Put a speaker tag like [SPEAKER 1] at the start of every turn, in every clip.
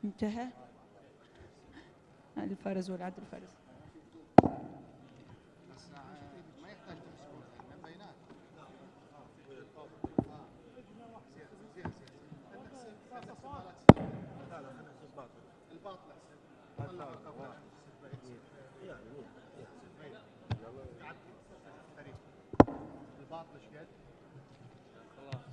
[SPEAKER 1] انتهى الفارز والعد الفارز.
[SPEAKER 2] ما يحتاج تمسكون بينات. الباطل الباطل ايش قد؟ خلاص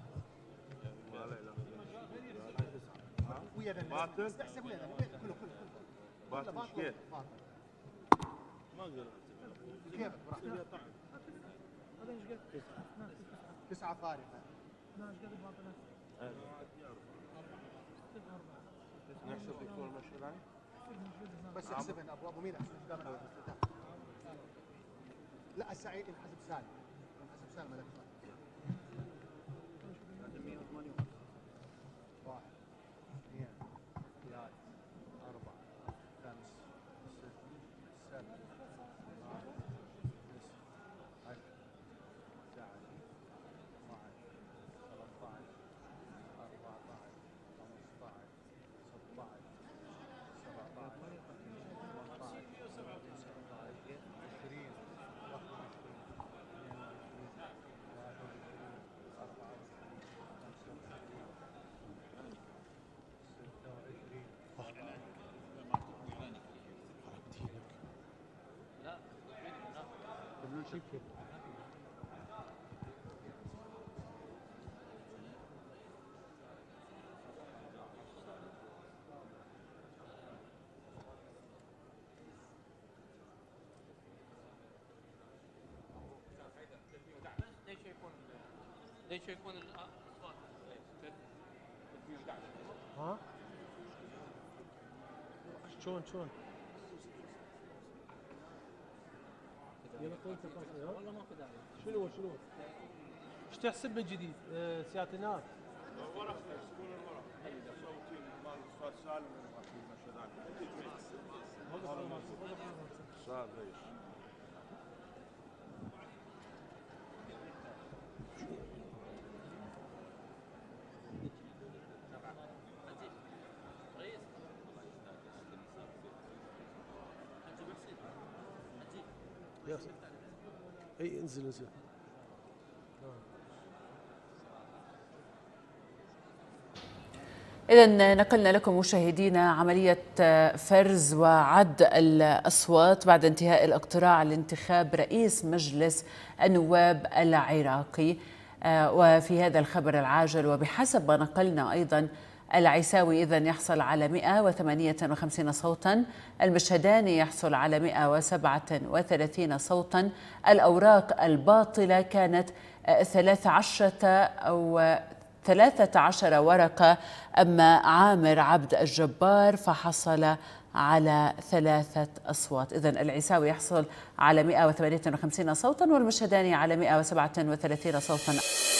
[SPEAKER 2] ويا باطل استحسب ويا كله باطل ايش قد؟ ما اقدر كيف براحتك. هذا ايش قد؟ 9 فارقه. لا ايش قد الباطل؟ نحسب دكتور مشهور بس احسبها ابو مين احسب؟ لا السعيد انحسب سالم. انحسب سالم لك. 1 2 3 4 5 6 7 8 9 10 11 12 13 14 15 16 17 18 19 20
[SPEAKER 3] ليش يكون الاصوات 311
[SPEAKER 2] ها شلون يلا قول تفاصيل والله ماكو داعي. شنو ايش تحسب من جديد سياده النائب؟ ورق تكون الورق اذا صوتين مال الاستاذ سالم ولا صار ليش؟ اي انزل
[SPEAKER 4] إذن نقلنا لكم مشاهدينا عملية فرز وعد الأصوات بعد انتهاء الاقتراع لانتخاب رئيس مجلس النواب العراقي. وفي هذا الخبر العاجل وبحسب ما نقلنا أيضا العيساوي إذن يحصل على 158 صوتا، المشهداني يحصل على 137 صوتا، الأوراق الباطلة كانت 13 ورقة، أما عامر عبد الجبار فحصل على 3 أصوات. إذن العيساوي يحصل على 158 صوتا والمشهداني على 137 صوتا.